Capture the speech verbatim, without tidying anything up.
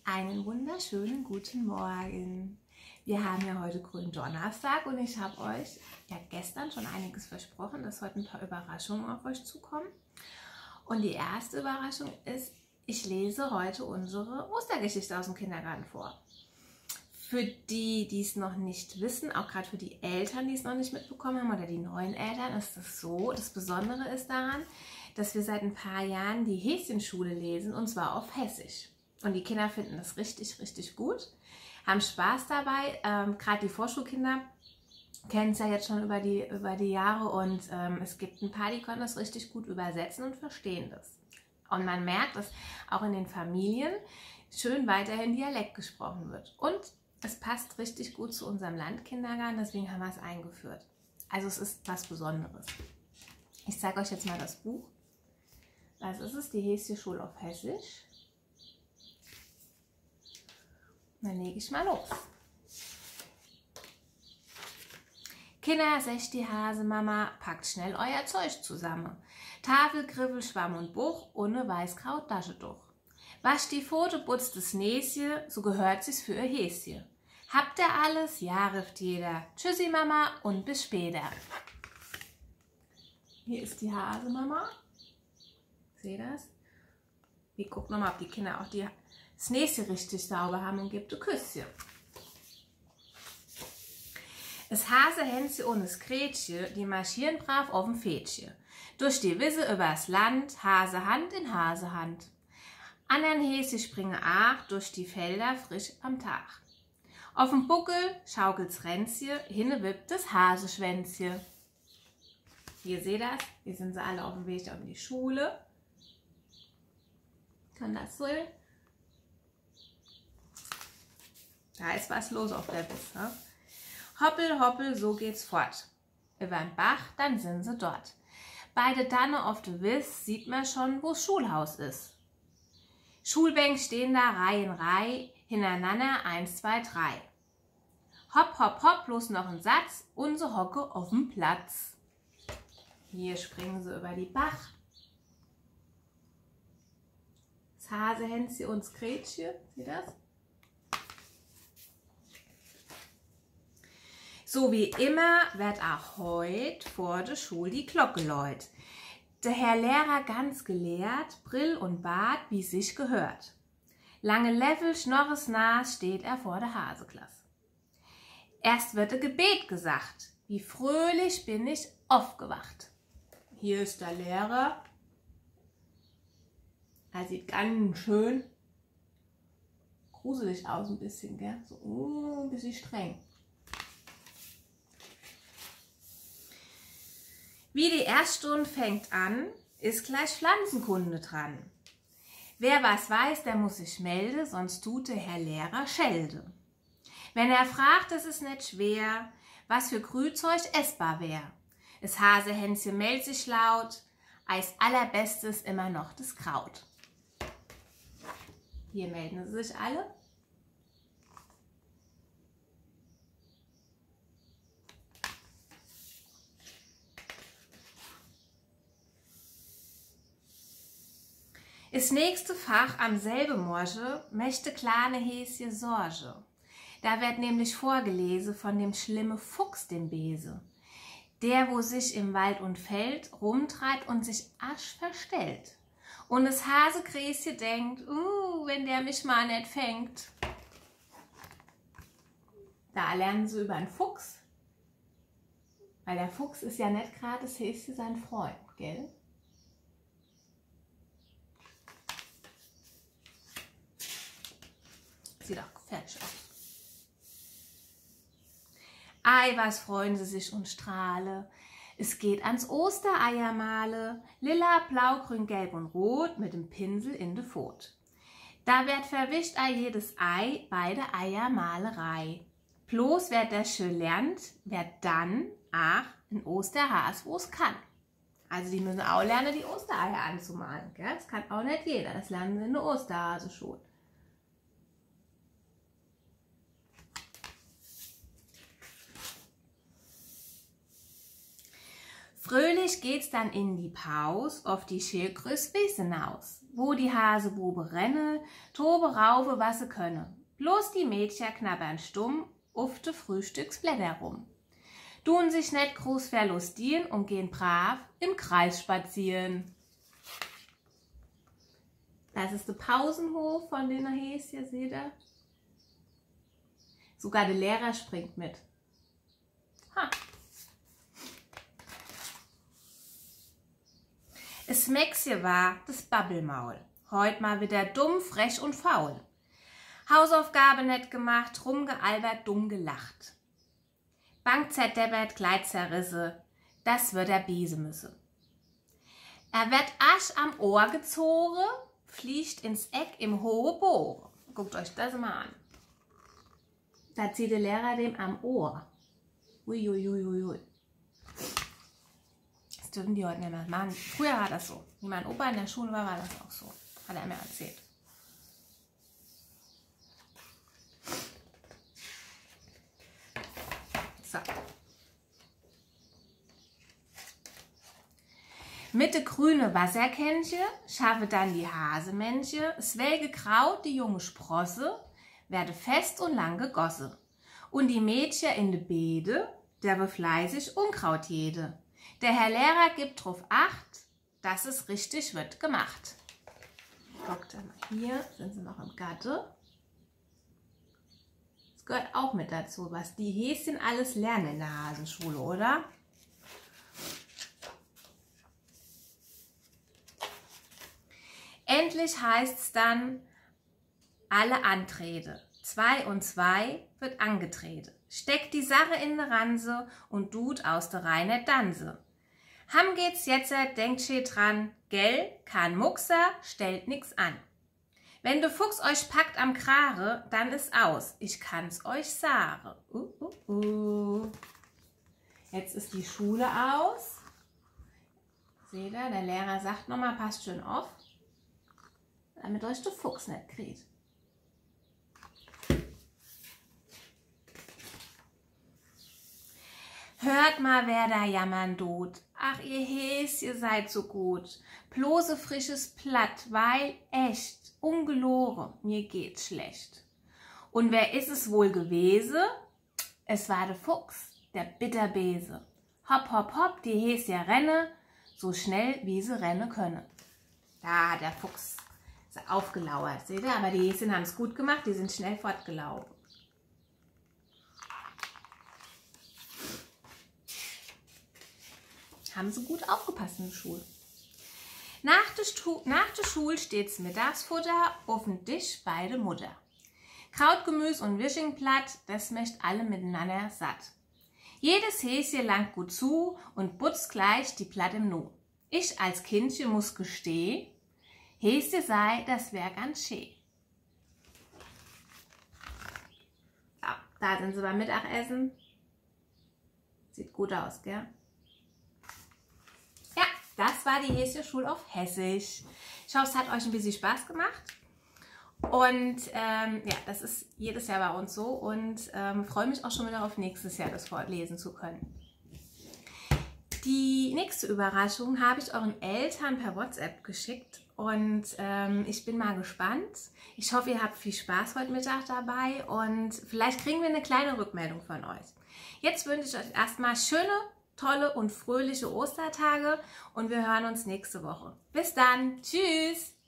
Einen wunderschönen guten Morgen. Wir haben ja heute Gründonnerstag und ich habe euch ja gestern schon einiges versprochen, dass heute ein paar Überraschungen auf euch zukommen. Und die erste Überraschung ist, ich lese heute unsere Ostergeschichte aus dem Kindergarten vor. Für die, die es noch nicht wissen, auch gerade für die Eltern, die es noch nicht mitbekommen haben oder die neuen Eltern, ist das so. Das Besondere ist daran, dass wir seit ein paar Jahren die Häschenschule lesen und zwar auf Hessisch. Und die Kinder finden das richtig, richtig gut, haben Spaß dabei. Ähm, gerade die Vorschulkinder kennen es ja jetzt schon über die, über die Jahre und ähm, es gibt ein paar, die können das richtig gut übersetzen und verstehen das. Und man merkt, dass auch in den Familien schön weiterhin Dialekt gesprochen wird. Und es passt richtig gut zu unserem Landkindergarten, deswegen haben wir es eingeführt. Also es ist was Besonderes. Ich zeige euch jetzt mal das Buch. Das ist es, die Häschenschule auf Hessisch. Dann lege ich mal los. Kinder, secht die Hasemama, packt schnell euer Zeug zusammen. Tafel, Griffel, Schwamm und Buch, ohne Weißkraut, Taschentuch. Wascht die Pfote, putzt das Näschen, so gehört sich's für ihr Häschen. Habt ihr alles? Ja, rift jeder. Tschüssi Mama und bis später. Hier ist die Hasemama. Seht ihr das? Wir gucken nochmal, ob die Kinder auch die das Näschen richtig sauber haben und gibt ein Küsschen. Das Hasehänschen und das Gretchen, die marschieren brav auf dem Pfädchen. Durch die Wiese übers Land, Hase Hand in Hase Hand. Andern Häschen springen auch durch die Felder frisch am Tag. Auf dem Buckel schaukelt's Ränzchen, hinne wippt das Haseschwänzchen. Hier seht ihr das, hier sind sie alle auf dem Weg auf die Schule. Kann das so? Da ist was los auf der Wiss. Ne? Hoppel, hoppel, so geht's fort. Über den Bach, dann sind sie dort. Beide Tanne auf der Wiss sieht man schon, wo's Schulhaus ist. Schulbänke stehen da Reihe in Reihe, hintereinander eins, zwei, drei. Hopp, hopp, hopp, bloß noch ein Satz und sie hocke auf dem Platz. Hier springen sie über die Bach. Das Hasehänschen und das Gretchen, seht ihr das? So wie immer wird auch heute vor der Schule die Glocke läut. Der Herr Lehrer ganz gelehrt, Brill und Bart, wie sich gehört. Lange Level, Schnorres Nas steht er vor der Haseklasse. Erst wird ein Gebet gesagt, wie fröhlich bin ich aufgewacht. Hier ist der Lehrer. Er sieht ganz schön gruselig aus ein bisschen, gell? So uh, ein bisschen streng. Wie die Erststunde fängt an, ist gleich Pflanzenkunde dran. Wer was weiß, der muss sich melden, sonst tut der Herr Lehrer Schelde. Wenn er fragt, es ist nicht schwer, was für Grünzeug essbar wär. Das Hasehänschen meldet sich laut, als allerbestes immer noch das Kraut. Hier melden sie sich alle. Das nächste Fach am selben Morgen möchte kleine Häschen Sorge. Da wird nämlich vorgelesen von dem schlimmen Fuchs den Bese. Der, wo sich im Wald und Feld rumtreibt und sich asch verstellt. Und das Hasegräschen denkt, uh, wenn der mich mal nicht fängt. Da lernen sie über einen Fuchs. Weil der Fuchs ist ja nicht gerade das Häschen sein Freund, gell? Sieht auch gefährlich aus. Ei, was freuen sie sich und strahle. Es geht ans Ostereiermale. Lila, blau, grün, gelb und rot mit dem Pinsel in de Pfot. Da wird verwischt ei jedes Ei bei der Eiermalerei. Bloß wer das schön lernt, wird dann ach ein Osterhas, wo es kann. Also die müssen auch lernen, die Ostereier anzumalen. Gell? Das kann auch nicht jeder. Das lernen sie in der Osterhase schon. Fröhlich geht's dann in die Paus auf die Schildkrös Wiesen aus, wo die Hasebube renne, tobe raufe, was sie könne. Bloß die Mädchen knabbern stumm auf de Frühstücksblätter rum. Tun sich net groß verlustieren und gehen brav im Kreis spazieren. Das ist der Pausenhof von den Häschen, seht ihr? Sogar der Lehrer springt mit. Ha. Es Mäxje war das Babbelmaul. Heut mal wieder dumm, frech und faul. Hausaufgabe nicht gemacht, rumgealbert, dumm gelacht. Bank zerdeppert, Kleid zerrisse, das wird er bese müsse. Er wird Asch am Ohr gezogen, fliegt ins Eck im hohe Bohre. Guckt euch das mal an. Da zieht der Lehrer dem am Ohr. Uiuiuiui. Das dürfen die heute nicht mehr machen. Früher war das so. Wie mein Opa in der Schule war, war das auch so. Hat er mir erzählt. So. Mit de grüne Wasserkännche schaffe dann die Hasemännche, es welge Kraut die junge Sprosse, werde fest und lang gegosse. Und die Mädchen in de Beede, der befleißig Unkraut jede. Der Herr Lehrer gibt drauf Acht, dass es richtig wird gemacht. Guckt mal, hier sind sie noch im Gatte. Das gehört auch mit dazu, was die Häschen alles lernen in der Hasenschule, oder? Endlich heißt es dann, alle Antrede. Zwei und zwei wird angetreten. Steckt die Sache in de Ranse und tut aus der Reine Danse. Ham geht's jetzt, denkt schee dran, gell, kein Muxer, stellt nix an. Wenn de Fuchs euch packt am Krare, dann ist aus, ich kann's euch sagen. Uh, uh, uh. Jetzt ist die Schule aus. Seht ihr, der Lehrer sagt nochmal, passt schön auf, damit euch der Fuchs nicht kriegt. Hört mal, wer da jammern tut. Ach, ihr Häs, ihr seid so gut. Bloße frisches Platt, weil echt, ungelogen, mir geht's schlecht. Und wer ist es wohl gewesen? Es war der Fuchs, der Bitterbese. Hopp, hopp, hopp, die Häschen renne, so schnell wie sie rennen können. Da, der Fuchs ist aufgelauert, seht ihr? Aber die Häschen haben es gut gemacht, die sind schnell fortgelaufen. Haben sie gut aufgepasst in der Schule. Nach der, Stu nach der Schule steht's Mittagsfutter auf dem Tisch bei der Mutter. Krautgemüse und Wischingblatt, das möcht alle miteinander satt. Jedes Häschen langt gut zu und putzt gleich die Platte im Nu. Ich als Kindchen muss gestehen, Häschen sei, das wär ganz schön. Ja, da sind sie beim Mittagessen. Sieht gut aus, gell? Das war die Häschen-Schule auf Hessisch. Ich hoffe, es hat euch ein bisschen Spaß gemacht. Und ähm, ja, das ist jedes Jahr bei uns so. Und ähm, freue mich auch schon wieder auf nächstes Jahr, das vorlesen zu können. Die nächste Überraschung habe ich euren Eltern per WhatsApp geschickt. Und ähm, ich bin mal gespannt. Ich hoffe, ihr habt viel Spaß heute Mittag dabei. Und vielleicht kriegen wir eine kleine Rückmeldung von euch. Jetzt wünsche ich euch erstmal schöne, tolle und fröhliche Ostertage und wir hören uns nächste Woche. Bis dann. Tschüss.